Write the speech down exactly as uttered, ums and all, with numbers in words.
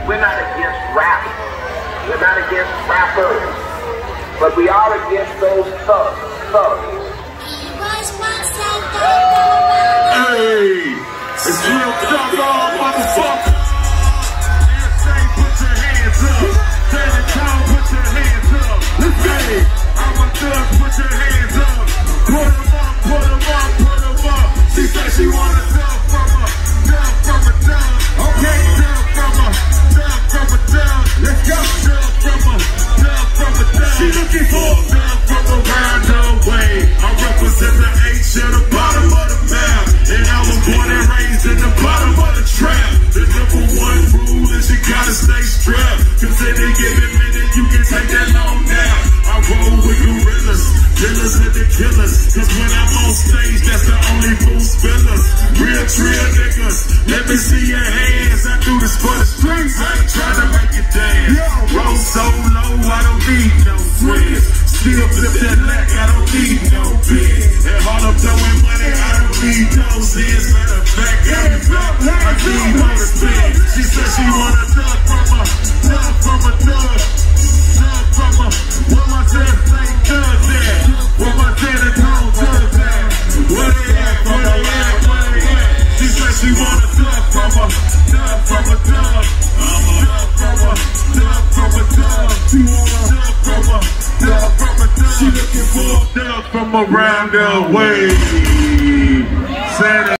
we're not against rap. We're not against rappers. But we are against those thugs. Thugs. Hey! It's real tough, all motherfucker! Insane, put your hands up. Standing tall, put your hands up. Hey! I'm a thug, put your hands up. Put them up, put them up, put them up. She said she want a dub from a dub from a dub. Okay, dub from a dub from a dub. Let's go, dub from a dub from a dub. She looking for a dub from around the way. I represent the H at the bottom of the map. And I was born and raised in the bottom of the trap. The number one rule is you gotta stay strapped. Cause any given minute you can take that long nap. I roll with gorillas, killers and the killers. Cause when I'm on stage, that's the only fool spillers. Real trill niggas, let me see your hands. I do this for the streets, I ain't trying to make it dance. Roll so low, I don't need no friends. Still flip that lack, I don't need no biz. And all I'm throwing money, I don't need those ends. Matter of fact, I'm back, I need more to spend. She said she want a dub from a dub from a dub. Dub from a, where my dad say dub at? Where my dad and home dub at? Where they at, where they at, where they at? She said she want a dub from a dub from a dub. Dub from a dub from a dub. She want a dub from a dub from a dub. She looking for a dub from around the way. Santa